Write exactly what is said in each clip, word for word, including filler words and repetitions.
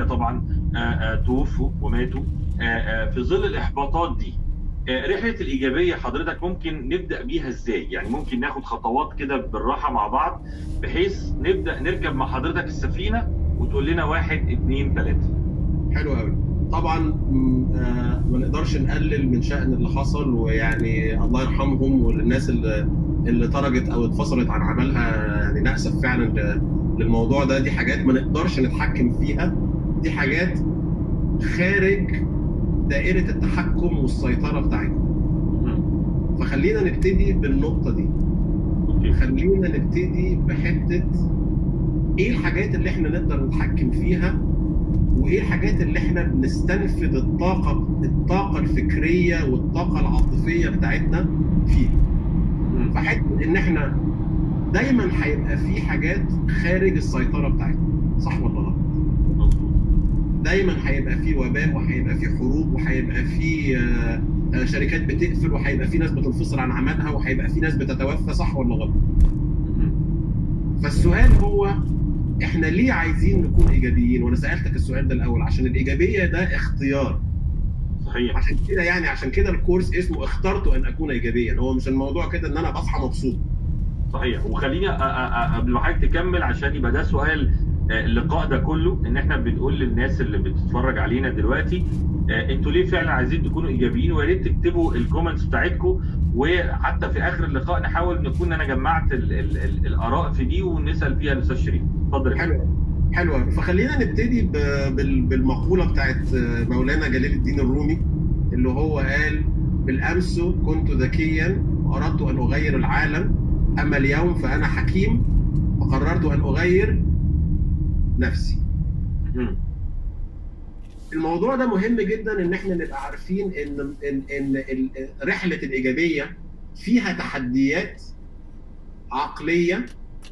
ملائكه طبعا آه، آه، توفوا وماتوا. آه، آه، في ظل الاحباطات دي، آه، رحله الايجابيه حضرتك ممكن نبدا بيها ازاي؟ يعني ممكن ناخد خطوات كده بالراحه مع بعض، بحيث نبدا نركب مع حضرتك السفينه وتقول لنا واحد اتنين تلاته. حلو قوي. طبعا م- آه، ما نقدرش نقلل من شأن اللي حصل، ويعني الله يرحمهم، والناس اللي اللي تركت او اتفصلت عن عملها، يعني نأسف فعلا ل- للموضوع ده. دي حاجات ما نقدرش نتحكم فيها، دي حاجات خارج دائرة التحكم والسيطرة بتاعتنا. مم. فخلينا نبتدي بالنقطة دي. اوكي. خلينا نبتدي بحتة ايه الحاجات اللي احنا نقدر نتحكم فيها، وايه الحاجات اللي احنا بنستنفذ الطاقه الطاقه الفكريه والطاقه العاطفيه بتاعتنا فيها. مم. فحته ان احنا دايما هيبقى في حاجات خارج السيطره بتاعتنا، صح ولا لا؟ مظبوط. دايما هيبقى في وباء، وهيبقى في حروب، وهيبقى في آه، آه، شركات بتقفل، وهيبقى في ناس بتنفصل عن عملها، وهيبقى في ناس بتتوفى، صح ولا غلط؟ مم. فالسؤال هو احنا ليه عايزين نكون ايجابيين؟ وانا سالتك السؤال ده الاول عشان الايجابيه ده اختيار. صحيح. عشان كده يعني عشان كده الكورس اسمه اخترت ان اكون ايجابيا. هو مش الموضوع كده ان انا بصحى مبسوط. صحيح. وخليني أ- أ- أ- قبل ما حضرتك تكمل، عشان يبقى ده سؤال آه، اللقاء ده كله، ان احنا بنقول للناس اللي بتتفرج علينا دلوقتي آه، انتوا ليه فعلا عايزين تكونوا ايجابيين، ويا ريت تكتبوا الكومنتس بتاعتكم، وحتى في اخر اللقاء نحاول نكون انا جمعت ال ال ال الاراء في دي ونسال فيها الاستاذ شريف. اتفضل يا فندم. حلو حلو أوي. فخلينا نبتدي ب- بال- بالمقوله بتاعت مولانا جلال الدين الرومي، اللي هو قال: بالامس كنت ذكيا واردت ان اغير العالم، اما اليوم فانا حكيم فقررت ان اغير نفسي. مم. الموضوع ده مهم جدا ان احنا نبقى عارفين ان ان ان ال- رحله الايجابيه فيها تحديات عقليه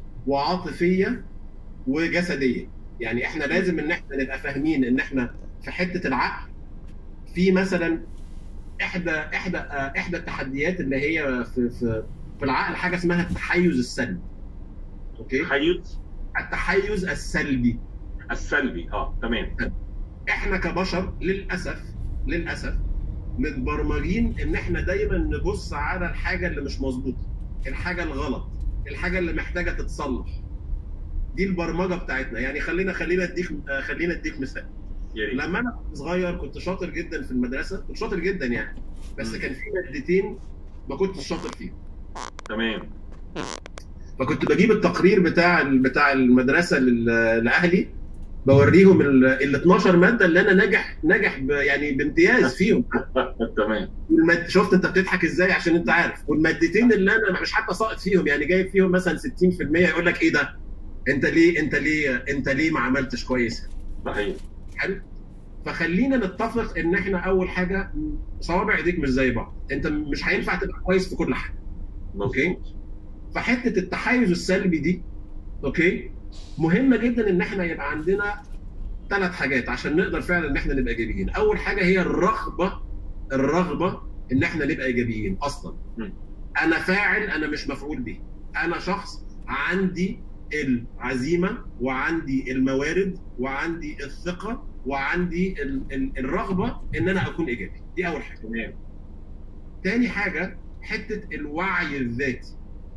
وعاطفيه وجسديه. يعني احنا لازم ان احنا نبقى فاهمين ان احنا في حته العقل، في مثلا احدى احدى آه، احدى التحديات اللي هي في في في العقل حاجه اسمها التحيز السلبي. اوكي. تحيز التحيز السلبي. السلبي، اه تمام. احنا كبشر للاسف للاسف متبرمجين ان احنا دايما نبص على الحاجه اللي مش مظبوطه، الحاجه الغلط، الحاجه اللي محتاجه تتصلح. دي البرمجه بتاعتنا. يعني خلينا خلينا اديك آه، خلينا اديك مثال. يا ريت. لما انا كنت صغير كنت شاطر جدا في المدرسه، كنت شاطر جدا يعني، بس مم. كان في مادتين ما كنتش شاطر فيهم. تمام. فكنت بجيب التقرير بتاع بتاع المدرسه لل- لاهلي، بوريهم ال ال اتناشر ماده اللي انا ناجح ناجح ب- يعني بامتياز فيهم. تمام. والماد... شفت انت بتضحك ازاي؟ عشان انت عارف. والمادتين اللي انا مش حتى ساقط فيهم، يعني جايب فيهم مثلا ستين في المية، يقول لك ايه ده؟ انت ليه انت ليه انت ليه ما عملتش كويس؟ صحيح. حلو. فخلينا نتفق ان احنا اول حاجه صوابع ايديك مش زي بعض، انت مش هينفع تبقى كويس في كل حاجه. اوكي. مظبوط. فحته التحيز السلبي دي، اوكي، مهمه جدا ان احنا يبقى عندنا ثلاث حاجات عشان نقدر فعلا ان احنا نبقى ايجابيين. اول حاجه هي الرغبه الرغبه ان احنا نبقى ايجابيين اصلا. مم. انا فاعل، انا مش مفعول به. انا شخص عندي العزيمه، وعندي الموارد، وعندي الثقه، وعندي ال ال الرغبه ان انا اكون ايجابي. دي اول حاجه. تمام. تاني حاجه حته الوعي الذاتي،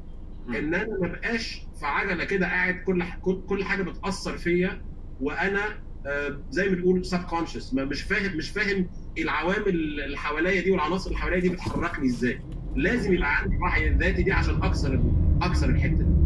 ان انا ما بقاش في عجله كده قاعد كل ح- كل كل حاجه بتاثر فيا، وانا آه، زي ما بنقول سب كونشس، مش فاهم مش فاهم العوامل اللي حواليا دي والعناصر اللي حواليا دي بتحركني ازاي. لازم يبقى عندي وعي ذاتي دي عشان اكسر اكسر الحته دي.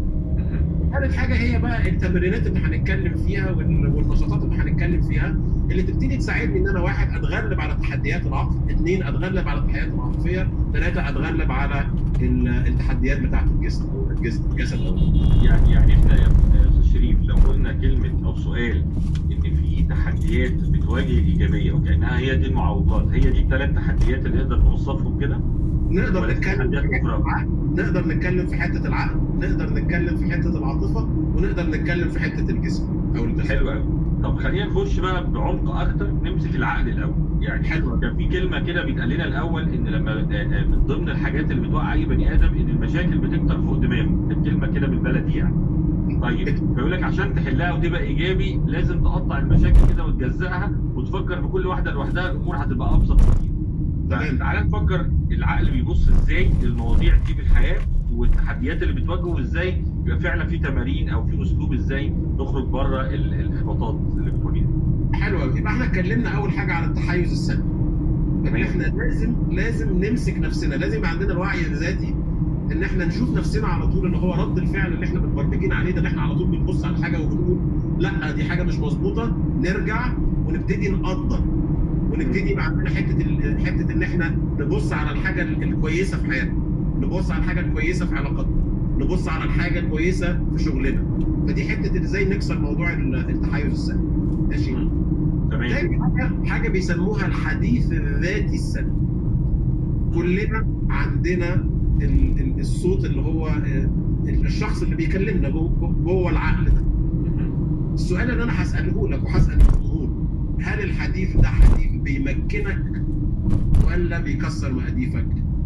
ثالث حاجه هي بقى التمرينات اللي هنتكلم فيها وال- والنشاطات اللي هنتكلم فيها، اللي تبتدي تساعدني ان انا واحد اتغلب على تحديات العقل، اثنين اتغلب على التحديات العاطفيه، ثلاثه اتغلب على ال- التحديات بتاعت الجسم او الجسم الجسد أو يعني يعني احنا يا استاذ شريف لو قلنا كلمه او سؤال ان في تحديات بتواجه الايجابيه وكانها هي دي المعوقات، هي دي الثلاث تحديات اللي نقدر نوصفهم كده، نقدر ولا في نتكلم تحديات في حته اخرى؟ العقل، نقدر نتكلم في حته العقل، نقدر نتكلم في حته العاطفه، ونقدر نتكلم في حته الجسم او الجسد. حلو قوي. طب خلينا نخش بقى بعمق اكتر، نمسك العقل الاول. يعني حلو. كان في كلمه كده بيتقال لنا الاول ان لما آه، آه، من ضمن الحاجات اللي بتوقع اي بني ادم ان المشاكل بتكتر فوق دماغه، كانت كلمه كده بالبلدي يعني. طيب بيقول لك عشان تحلها وتبقى ايجابي لازم تقطع المشاكل كده وتجزأها وتفكر في كل واحده لوحدها، الامور هتبقى ابسط كتير. تمام. تعالى نفكر العقل بيبص ازاي للمواضيع دي في الحياه والتحديات اللي بتواجهه، وازاي يبقى فعلا في تمارين او في اسلوب ازاي نخرج بره الاحباطات اللي بتواجهنا. حلو قوي. يبقى احنا اتكلمنا اول حاجه على التحيز السلبي. ان احنا لازم لازم نمسك نفسنا، لازم يبقى عندنا الوعي الذاتي ان احنا نشوف نفسنا على طول، اللي هو رد الفعل اللي احنا متبرمجين عليه ده، ان احنا على طول بنبص على حاجه وبنقول لا دي حاجه مش مظبوطه، نرجع ونبتدي نقدر، ونبتدي يبقى عندنا حته حته ان احنا نبص على الحاجه الكويسه في حياتنا، نبص على الحاجه الكويسه في علاقاتنا، نبص على الحاجه الكويسه في شغلنا. فدي حته ازاي نكسر موضوع التحيز السلبي. ماشي؟ تمام. تاني حاجه حاجه بيسموها الحديث الذاتي السلبي. كلنا عندنا الصوت اللي هو الشخص اللي بيكلمنا جوه العقل ده. السؤال اللي انا هساله لك وهسال الجمهور، هل الحديث ده حديث بيمكنك ولا بيكسر مقاديفك؟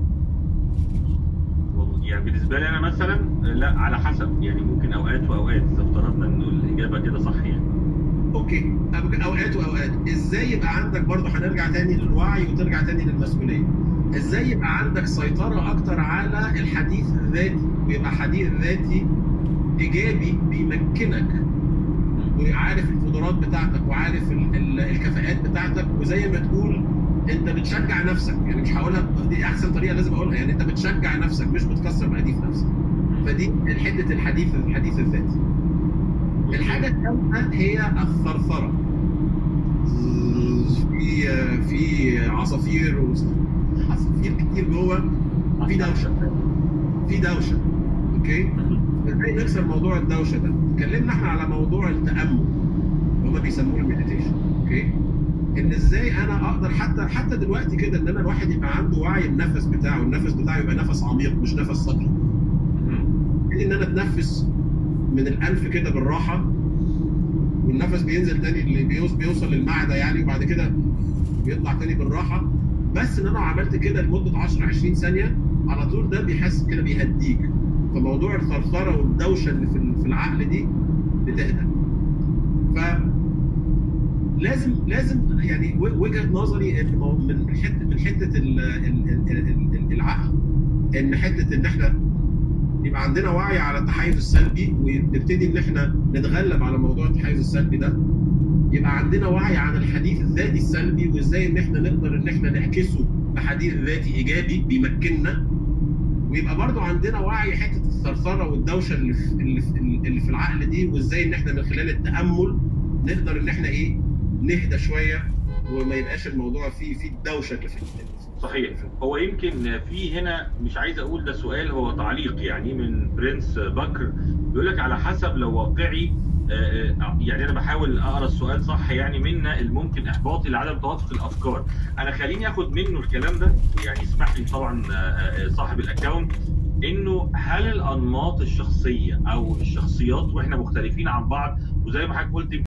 يعني بالنسبه لي انا مثلا لا، على حسب، يعني ممكن اوقات واوقات اذا افترضنا انه الاجابه كده صح يعني. اوكي، اوقات واوقات. ازاي يبقى عندك برضه، هنرجع تاني للوعي وترجع تاني للمسؤوليه. ازاي يبقى عندك سيطره اكتر على الحديث الذاتي، ويبقى حديث ذاتي ايجابي بيمكنك، وعارف القدرات بتاعتك وعارف ال ال الكفاءات بتاعتك، وزي ما تقول انت بتشجع نفسك. يعني مش هقولها، دي احسن طريقه لازم اقولها، يعني انت بتشجع نفسك مش بتكسر مقاديف نفسك. فدي حته الحديث الحديث الذاتي. الحاجه الثالثه هي الثرثره. في في عصافير عصافير كتير جوه، في دوشه في دوشه اوكي. ازاي نكسر موضوع الدوشه ده؟ اتكلمنا احنا على موضوع التامل، هما بيسموه المديتيشن. اوكي، ان ازاي انا اقدر حتى حتى دلوقتي كده ان انا الواحد يبقى عنده وعي النفس بتاعه، النفس بتاعه يبقى نفس عميق مش نفس سطحي. ان انا اتنفس من الانف كده بالراحه، والنفس بينزل تاني اللي بيوصل للمعده يعني، وبعد كده بيطلع تاني بالراحه. بس ان انا عملت كده لمده عشرة عشرين ثانيه على طول، ده بيحس كده بيهديك. فموضوع الثرثره والدوشه اللي في العقل دي بتهدى. ف لازم لازم يعني وجهه نظري ان من حته من حته العقل، ان حته ان احنا يبقى عندنا وعي على التحيز السلبي، ونبتدي ان احنا نتغلب على موضوع التحيز السلبي ده. يبقى عندنا وعي عن الحديث الذاتي السلبي، وازاي ان احنا نقدر ان احنا نعكسه بحديث ذاتي ايجابي بيمكننا. ويبقى برضو عندنا وعي حته الثرثره والدوشه اللي في اللي في, اللي في العقل دي، وازاي ان احنا من خلال التامل نقدر ان احنا ايه نهدى شويه، وما يبقاش الموضوع فيه فيه الدوشه اللي في. صحيح. هو يمكن في هنا، مش عايز اقول ده سؤال، هو تعليق يعني من برنس بكر، بيقول لك على حسب لو واقعي، يعني انا بحاول اقرا السؤال صح، يعني منا الممكن احباطي لعدم توافق الافكار. انا خليني اخد منه الكلام ده، يعني اسمح لي طبعا صاحب الاكونت، انه هل الانماط الشخصيه او الشخصيات واحنا مختلفين عن بعض، وزي ما حضرتك قلت